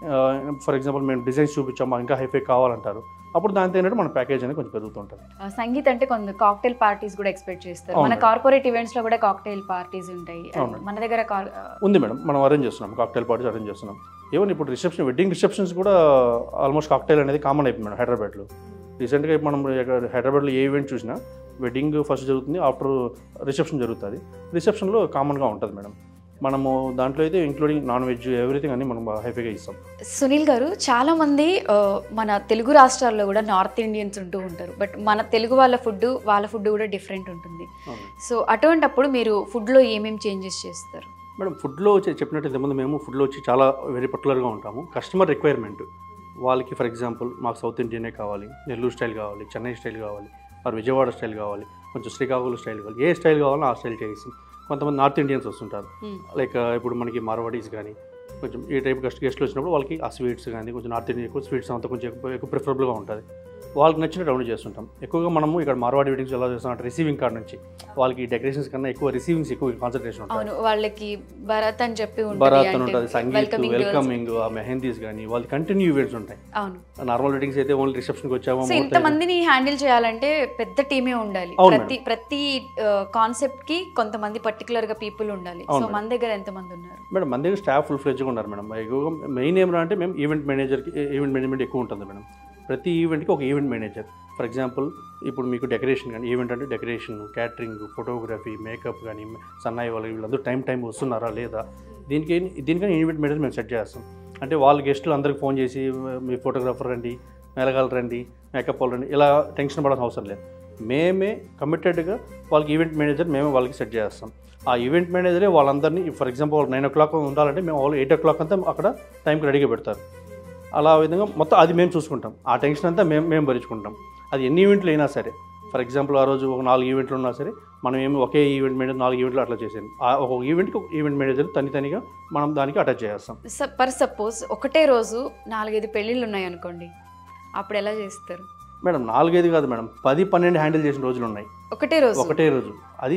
ఫర్ ఎగ్జాంపుల్ మేము డిజైన్స్ చూపించాము ఇంకా హైఫై కావాలంటారు, అప్పుడు దాంతో ఏంటంటే మన ప్యాకేజ్ అనేది కొంచెం పెరుగుతుంటుంది. సంగీత్ అంటే కొంత కాక్టైల్ పార్టీస్ కూడా ఎక్స్పెక్ట్ చేస్తారు, మన కార్పొరేట్ ఈవెంట్స్ లో కూడా కాక్టైల్ పార్టీస్ ఉంటాయి, మన దగ్గర ఉంది మేడం. మనం అరేంజ్ చేస్తున్నాం, కాక్టైల్ పార్టీస్ అరేంజ్ చేస్తున్నాం. ఈవెన్ ఇప్పుడు రిసెప్షన్, వెడ్డింగ్ రిసెప్షన్స్ కూడా ఆల్మోస్ట్ కాక్టైల్ అనేది కామన్ అయిపోయింది మేడం హైదరాబాద్లో. రీసెంట్గా మనం హైదరాబాద్లో ఏ ఈవెంట్ చూసినా వెడ్డింగ్ ఫస్ట్ జరుగుతుంది, ఆఫ్టర్ రిసెప్షన్ జరుగుతుంది. రిసెప్షన్లో కామన్గా ఉంటుంది మేడం. మనము దాంట్లో అయితే ఇంక్లూడింగ్ నాన్ వెజ్ ఎవ్రీథింగ్ అన్ని మనం హ్యాపీగా ఇస్తాం. సునీల్ గారు, చాలామంది మన తెలుగు రాష్ట్రాల్లో కూడా నార్త్ ఇండియన్స్ ఉంటూ ఉంటారు, బట్ మన తెలుగు వాళ్ళ ఫుడ్ కూడా డిఫరెంట్ ఉంటుంది. సో అటువంటప్పుడు మీరు ఫుడ్లో ఏమేమి చేంజెస్ చేస్తారు? మేడం ఫుడ్లో వచ్చి చెప్పినట్టు ఇంతకుముందు మేము ఫుడ్లో వచ్చి చాలా వెరీ పర్టికులర్గా ఉంటాము. కస్టమర్ రిక్వైర్మెంట్ వాళ్ళకి, ఫర్ ఎగ్జాంపుల్ మాకు సౌత్ ఇండియనే కావాలి, నెల్లూరు స్టైల్ కావాలి, చెన్నై స్టైల్ కావాలి, మరి విజయవాడ స్టైల్ కావాలి, కొంచెం శ్రీకాకుళం స్టైల్ కావాలి, ఏ స్టైల్ కావాలో ఆ స్టైల్ చేయిస్తాం. కొంతమంది నార్త్ ఇండియన్స్ వస్తుంటారు, లైక్ ఇప్పుడు మనకి మార్వాడీస్ కానీ కొంచెం ఈ టైప్ గెస్ట్లు వచ్చినప్పుడు వాళ్ళకి ఆ స్వీట్స్ కానీ కొంచెం నార్త్ ఇండియన్ ఎక్కువ స్వీట్స్ అంతా కొంచెం ఎక్కువ ప్రిఫరబుల్గా ఉంటుంది. వాళ్ళకి నచ్చిన రౌండ్ చేస్తుంటాం. ఎక్కువగా మనము ఇక్కడ మార్వాడి వెడ్డింగ్స్ ఎలా చేస్తాం అంటే రిసీవింగ్ కార్డ్ నుంచి వాళ్ళకి డెకరేషన్స్ కన్నా ఎక్కువ రిసీవింగ్స్ ఎక్కువ కాన్సన్ట్రేషన్ ఉంటుంది. వాళ్ళకి భరత్ అని చెప్పి భరత్ అని ఉంటుంది, సంగీత్, వెల్కమింగ్, మెహందీస్ కానీ వాళ్ళకి కంటిన్యూ ఈవెంట్స్ ఉంటాయి. నార్మల్ వెడ్డింగ్స్ అయితే ఓన్లీ రిసెప్షన్కి వచ్చాము. ఇంతమందిని హ్యాండిల్ చేయాలంటే పెద్ద టీమే ఉండాలి. ప్రతి కాన్సెప్ట్ కి కొంతమంది పర్టికులర్ గా పీపుల్ ఉండాలి. సో మన దగ్గర ఎంతమంది ఉన్నారు మేడం? మన దగ్గర స్టాఫ్ ఫుల్ ఫ్లెడ్జ్గా ఉన్నారు మేడం. ఎక్కువగా మెయిన్ ఏమంటే మేము ఈవెంట్ మేనేజ్మెంట్ ఎక్కువ ఉంటుంది మేడం. ప్రతి ఈవెంట్కి ఒక ఈవెంట్ మేనేజర్. ఫర్ ఎగ్జాంపుల్ ఇప్పుడు మీకు డెకరేషన్ కానీ ఈవెంట్ అంటే డెకరేషన్, క్యాటరింగ్, ఫోటోగ్రఫీ, మేకప్ కానీ సన్నాయి వాళ్ళు వీళ్ళందరూ టైం వస్తున్నారా లేదా, దీనికని ఈవెంట్ మేనేజర్ మేము సెట్ చేస్తాం. అంటే వాళ్ళ గెస్టులు అందరికి ఫోన్ చేసి మీ ఫోటోగ్రాఫర్ రండి, మేళగాలు రండి, మేకప్ వాళ్ళు రండి, ఇలా టెన్షన్ పడాల్సిన అవసరం లేదు. మేమే కమిటెడ్గా వాళ్ళకి ఈవెంట్ మేనేజర్ మేమే వాళ్ళకి సెట్ చేస్తాం. ఆ ఈవెంట్ మేనేజరే వాళ్ళందరినీ, ఫర్ ఎగ్జాంపుల్ 9 o'clock ఉండాలంటే మేము వాళ్ళు 8 o'clock అంతా అక్కడ టైంకి రెడీగా పెడతారు. అలా విధంగా మొత్తం అది మేము చూసుకుంటాం. ఆ టెన్షన్ అంతా మేము భరించుకుంటాం. అది ఎన్ని ఈవెంట్లు అయినా సరే, ఫర్ ఎగ్జాంపుల్ ఆ రోజు ఒక 4 ఈవెంట్లు ఉన్నా సరే మనం ఏమి ఒకే ఈవెంట్ మేనేజర్ 4 ఈవెంట్లు అట్లా చేసాను. ఒక ఈవెంట్కి ఒక ఈవెంట్ మేనేజర్ తనిగా మనం దానికి అటాచ్ చేస్తాం. పర్ సపోజ్ ఒకటే రోజు 4-5 పెళ్ళిళ్ళు ఉన్నాయి అనుకోండి, అప్పుడు ఎలా చేస్తారు మేడం? 4-5 కాదు మేడం, 10-12 హ్యాండిల్ చేసిన రోజులు ఉన్నాయి ఒకటే రోజు. అది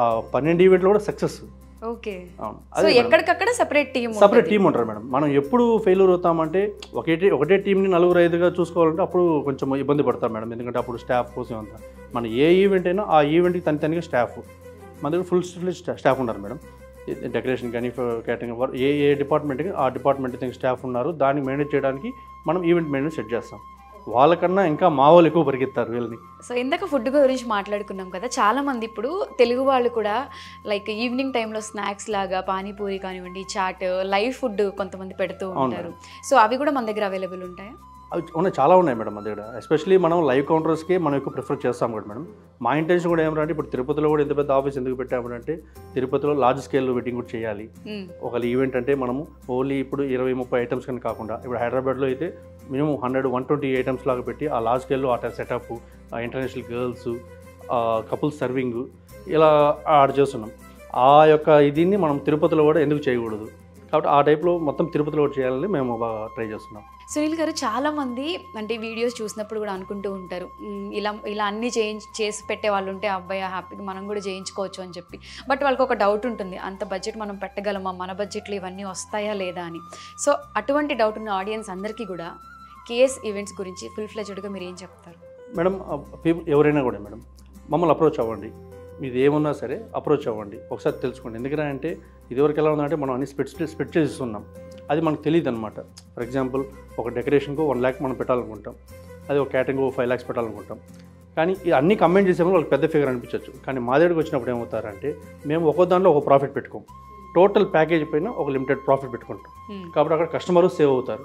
12 ఈవెంట్లు కూడా సక్సెస్. ఓకే. సో ఎక్కడికక్కడ సెపరేట్ టీమ్ ఉంటారు మేడం. మనం ఎప్పుడు ఫెయిల్యూర్ అవుతామంటే ఒకటే టీంని 4-5గా చూసుకోవాలంటే అప్పుడు కొంచెం ఇబ్బంది పడతాం మేడం. ఎందుకంటే అప్పుడు స్టాఫ్ కోసం అంతా మన ఏ ఈవెంట్ అయినా ఆ ఈవెంట్కి తనిగా స్టాఫ్ మన దగ్గర ఫుల్ స్టాఫ్ ఉన్నారు మేడం. డెకరేషన్ కానీ క్యాటరింగ్ ఏ డిపార్ట్మెంట్కి ఆ డిపార్ట్మెంట్ స్టాఫ్ ఉన్నారు. దాన్ని మేనేజ్ చేయడానికి మనం ఈవెంట్ మేనేజ్ సెట్ చేస్తాం. వాళ్ళకన్నా ఇంకా మా వాళ్ళు ఎక్కువ పరిగెత్తారు వీళ్ళని. సో ఇందాక ఫుడ్ గురించి మాట్లాడుకున్నాం కదా, చాలా మంది ఇప్పుడు తెలుగు వాళ్ళు కూడా లైక్ ఈవినింగ్ టైంలో స్నాక్స్ లాగా పానీపూరి కానివ్వండి, చాట్, లైవ్ ఫుడ్ కొంతమంది పెడుతూ ఉంటారు. సో అవి కూడా మన దగ్గర అవైలబుల్ ఉంటాయా? అవి ఉన్నాయి, చాలా ఉన్నాయి మేడం మన దగ్గర. ఎస్పెషల్లీ మనం లైవ్ కౌంటర్స్కి మనం ఎక్కువ ప్రిఫర్ చేస్తాం కూడా మేడం. మా ఇంటెన్షన్ కూడా ఏమంటే ఇప్పుడు తిరుపతిలో కూడా ఎంత పెద్ద ఆఫీస్ ఎందుకు పెట్టామంటే తిరుపతిలో లార్జ్ స్కేల్లో వెడ్డింగ్ కూడా చేయాలి. ఒక ఈవెంట్ అంటే మనము ఓన్లీ ఇప్పుడు 20-30 ఐటమ్స్ కానీ కాకుండా ఇప్పుడు హైదరాబాద్లో అయితే మినిమం 100-120 ఐటమ్స్ లాగా పెట్టి ఆ లార్జ్ స్కేల్లో ఆ setup, international girls, couples serving ఇలా ఆర్డర్ చేస్తున్నాం. ఆ యొక్క దీన్ని మనం తిరుపతిలో కూడా ఎందుకు చేయకూడదు కాబట్టి ఆ టైప్లో మొత్తం తిరుపతిలో చేయాలని మేము బాగా ట్రై చేస్తున్నాం. సునీల్ గారు, చాలామంది అంటే వీడియోస్ చూసినప్పుడు కూడా అనుకుంటూ ఉంటారు ఇలా అన్నీ చేసి పెట్టే వాళ్ళు ఉంటే అబ్బాయి హ్యాపీగా మనం కూడా చేయించుకోవచ్చు అని చెప్పి. బట్ వాళ్ళకి ఒక డౌట్ ఉంటుంది, అంత బడ్జెట్ మనం పెట్టగలమా, మన బడ్జెట్లో ఇవన్నీ వస్తాయా లేదా అని. సో అటువంటి డౌట్ ఉన్న ఆడియన్స్ అందరికీ కూడా కేఎస్ ఈవెంట్స్ గురించి ఫుల్ ఫ్లెజ్డ్గా మీరు ఏం చెప్తారు? మేడం, పీపుల్ ఎవరైనా కూడా మేడం మమ్మల్ని అప్రోచ్ అవ్వండి, మీది ఏమున్నా సరే అప్రోచ్ అవ్వండి, ఒకసారి తెలుసుకోండి. ఎందుకంటే ఇదివరకు ఎలా ఉందంటే మనం అన్ని స్పెట్ చేసి ఇస్తున్నాం, అది మనకు తెలియదు అనమాట. ఫర్ ఎగ్జాంపుల్ ఒక డెకరేషన్కు 1 lakh మనం పెట్టాలనుకుంటాం, అది ఒక క్యాటరింగ్ 5 lakhs పెట్టాలనుకుంటాం. కానీ అన్ని కంబైన్ చేసేప్పుడు వాళ్ళకి పెద్ద ఫిగర్ అనిపించవచ్చు. కానీ మా దగ్గరికి వచ్చినప్పుడు ఏమవుతారంటే మేము ఒక్కో దాంట్లో ఒక ప్రాఫిట్ పెట్టుకోం, టోటల్ ప్యాకేజ్ పైన ఒక లిమిటెడ్ ప్రాఫిట్ పెట్టుకుంటాం. కాబట్టి అక్కడ కస్టమరు సేవ్ అవుతారు.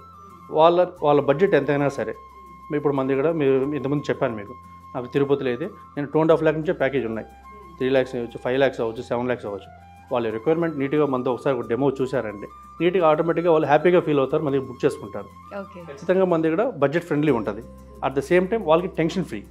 వాళ్ళ బడ్జెట్ ఎంతైనా సరే. ఇప్పుడు మన దగ్గర మీరు ఇంతకుముందు చెప్పాను మీకు, నాకు తిరుపతిలో అయితే నేను 2.5 lakh నుంచే ప్యాకేజ్ ఉన్నాయి. 3 lakhs అవ్వచ్చు, 5 lakhs అవ్వచ్చు, 7 lakhs అవ్వచ్చు. వాళ్ళ రిక్వైర్మెంట్ నీట్గా మనతో ఒకసారి ఒక డెమో చూసారంటే నీట్గా ఆటోమేటిక్గా వాళ్ళు హ్యాపీగా ఫీల్ అవుతారు, మళ్ళీ బుక్ చేసుకుంటారు. ఖచ్చితంగా మన దగ్గర బడ్జెట్ ఫ్రెండ్లీ ఉంటుంది. అట్ ద సేమ్ టైం వాళ్ళకి టెన్షన్ ఫ్రీ.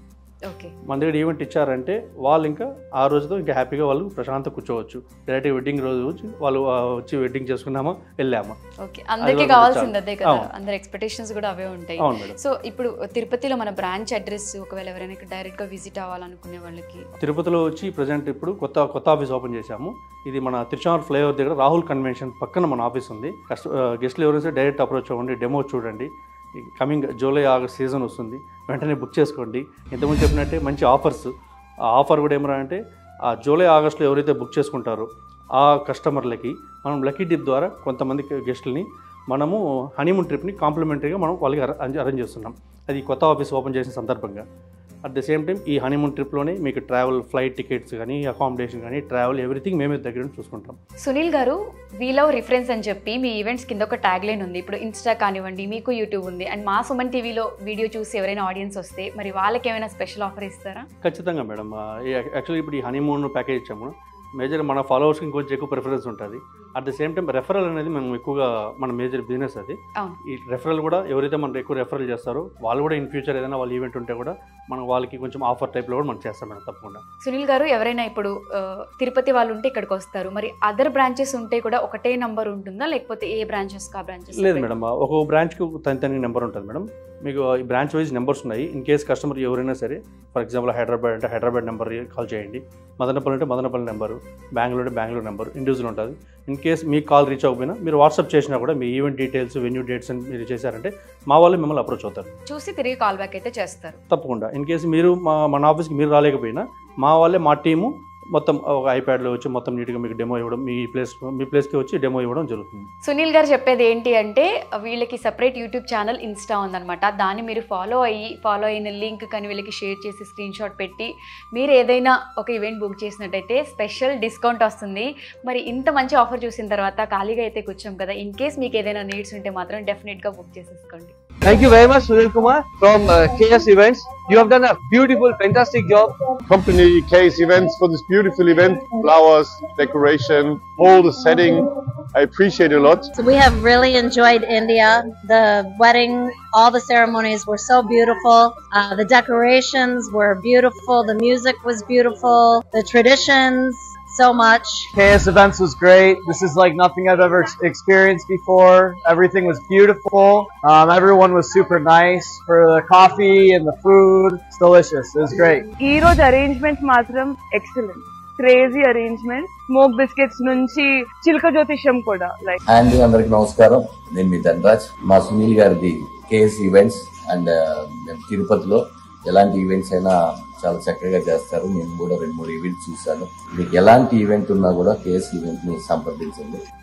మన దగ్గర ఈవెంట్ ఇచ్చారంటే వాళ్ళు ఇంకా ఆ రోజుతో ఇంకా హ్యాపీగా వాళ్ళు ప్రశాంతంగా కూర్చోవచ్చు. డైరెక్ట్గా వెడ్డింగ్ రోజు వాళ్ళు వచ్చి వెడ్డింగ్ చేసుకున్నామా వెళ్ళామా. అందరికీ కావాల్సింది అదే కదా, అందరి ఎక్స్పెక్టేషన్స్ కూడా అవే ఉంటాయి. సో ఇప్పుడు తిరుపతిలో మన బ్రాంచ్ అడ్రస్ ఒకవేళ ఎవరైనా డైరెక్ట్గా విజిట్ అవ్వాలనుకునే వాళ్ళకి, తిరుపతిలో వచ్చి ప్రజెంట్ ఇప్పుడు కొత్త ఆఫీస్ ఓపెన్ చేశాము. ఇది మన తిరుచానూరు ఫ్లైఓవర్ దగ్గర రాహుల్ కన్వెన్షన్ పక్కన మన ఆఫీస్ ఉంది. గెస్ట్లు ఎవరైనా డైరెక్ట్ అప్రోచ్ అవ్వండి, డెమో చూడండి. కమింగ్ జూలై ఆగస్ట్ సీజన్ వస్తుంది, వెంటనే బుక్ చేసుకోండి. ఇంతకుముందు చెప్పినట్టే మంచి ఆఫర్స్, ఆ ఆఫర్ కూడా ఏమరా ఆ జూలై ఆగస్టులో ఎవరైతే బుక్ చేసుకుంటారో ఆ కస్టమర్లకి మనం లక్కీ డిప్ ద్వారా కొంతమంది గెస్టులని మనము హనీమూన్ ట్రిప్ని కాంప్లిమెంటరీగా మనం వాళ్ళకి అరేంజ్ చేస్తున్నాం. అది కొత్త ఆఫీస్ ఓపెన్ చేసిన సందర్భంగా. అట్ ద సేమ్ టైం ఈ హనీమూన్ ట్రిప్లోనే మీకు ట్రావెల్, ఫ్లైట్ టికెట్స్ కానీ, అకామిడేషన్ కానీ, ట్రావెల్ ఎవ్రీథింగ్ మేమే దగ్గర చూసుకుంటాం. సునీల్ గారు, వీ లవ్ రిఫరెన్స్ అని చెప్పి మీ ఈవెంట్స్ కింద ఒక ట్యాగ్ లైన్ ఉంది. ఇప్పుడు ఇన్స్టా కానివ్వండి, మీకు యూట్యూబ్ ఉంది, అండ్ మా సుమన్ టీవీలో వీడియో చూసి ఎవరైనా ఆడియన్స్ వస్తే మరి వాళ్ళకి ఏమైనా స్పెషల్ ఆఫర్ ఇస్తారా? ఖచ్చితంగా మేడం. యాక్చువల్లీ ఇప్పుడు ఈ హనీమూన్ ప్యాకేజ్ ఇచ్చాము. మేజర్ మన ఫాలోవర్స్కి ఇంకొంచెం ఎక్కువ ప్రిఫరెన్స్ ఉంటుంది. At the same time referral అనేది మనం ఎక్కువగా మన మేజర్ బిజినెస్ అది. ఈ రెఫరల్ కూడా ఎవరైతే మనం ఎక్కువ రెఫరల్ చేస్తారో వాళ్ళు కూడా ఇన్ ఫ్యూచర్ ఏదైనా వాళ్ళ ఈవెంట్ ఉంటే కూడా మనం వాళ్ళకి కొంచెం ఆఫర్ టైప్లో కూడా మనం చేస్తాం మేడం తప్పకుండా. సునీల్ గారు, ఎవరైనా ఇప్పుడు తిరుపతి వాళ్ళు ఉంటే ఇక్కడికి వస్తారు, మరి అదర్ బ్రాంచెస్ ఉంటే కూడా ఒకటే నెంబర్ ఉంటుందా, లేకపోతే ఏ బ్రాంచెస్ కా బ్రాంచెస్? లేదు మేడం, ఒక్కొక్క బ్రాంచ్కి తన నెంబర్ ఉంటుంది మేడం. మీకు ఈ బ్రాంచ్ వైజ్ నెంబర్స్ ఉన్నాయి. ఇన్ కేస్ కస్టమర్ ఎవరైనా సరే, ఫర్ ఎగ్జాంపుల్ హైదరాబాద్ అంటే హైదరాబాద్ నెంబర్ కాల్ చేయండి, మదనపల్లి అంటే మదనపల్లి నెంబరు, బెంగళూరు అంటే బెంగళూరు నెంబర్ ఇండివిజువల్ ఉంటుంది. ఇన్ కేస్ మీకు కాల్ రీచ్ అవ్వకపోయినా మీరు వాట్సాప్ చేసినా కూడా మీ ఈవెంట్ డీటెయిల్స్, వెన్యూ డేట్స్ అని మీరు చేశారంటే మా వాళ్ళు మిమ్మల్ని అప్రోచ్ అవుతారు, చూసి తిరిగి కాల్ బ్యాక్ అయితే చేస్తారు తప్పకుండా. ఇన్ కేసు మీరు మన ఆఫీస్కి మీరు రాలేకపోయినా మా వాళ్ళే, మా టీము మొత్తం ఒక ఐప్యాడ్లో వచ్చి మొత్తం నీట్గా మీకు డెమో ఇవ్వడం, మీ ప్లేస్కి వచ్చి డెమో ఇవ్వడం జరుగుతుంది. సునీల్ గారు చెప్పేది ఏంటి అంటే వీళ్ళకి సపరేట్ యూట్యూబ్ ఛానల్, ఇన్స్టా ఉందన్నమాట. దాన్ని మీరు ఫాలో అయిన లింక్ కానీ వీళ్ళకి షేర్ చేసి స్క్రీన్ షాట్ పెట్టి మీరు ఏదైనా ఒక ఈవెంట్ బుక్ చేసినట్టయితే స్పెషల్ డిస్కౌంట్ వస్తుంది. మరి ఇంత మంచి ఆఫర్ చూసిన తర్వాత ఖాళీగా అయితే కూర్చోం కదా, ఇన్ కేస్ మీకు ఏదైనా నీడ్స్ ఉంటే మాత్రం డెఫినెట్గా బుక్ చేసేసుకోండి. Thank you very much, Sunil Kumar from KS Events. You have done a beautiful, fantastic job. Company KS Events for this beautiful event, flowers, decoration, whole the setting. I appreciate it a lot. So we have really enjoyed India. The wedding, all the ceremonies were so beautiful. The decorations were beautiful. The music was beautiful. The traditions. So much. KS Events was great. This is like nothing I've ever experienced before. Everything was beautiful. Everyone was super nice for the coffee and the food. It's delicious. It was great. Each arrangements matram excellent. Crazy arrangement. Smoke biscuits nunchi chilka jyotisham kuda like. And andariki namaskaram. Nenu mee Dhanraj. Ma Sunil garidi KS Events and Tirupatilo ఎలాంటి events అయినా చాలా చక్కగా చేస్తారు. నేను కూడా 2-3 events చూశాను. మీకు ఎలాంటి ఈవెంట్ ఉన్నా కూడా కేఎస్ ఈవెంట్ ని సంప్రదించండి.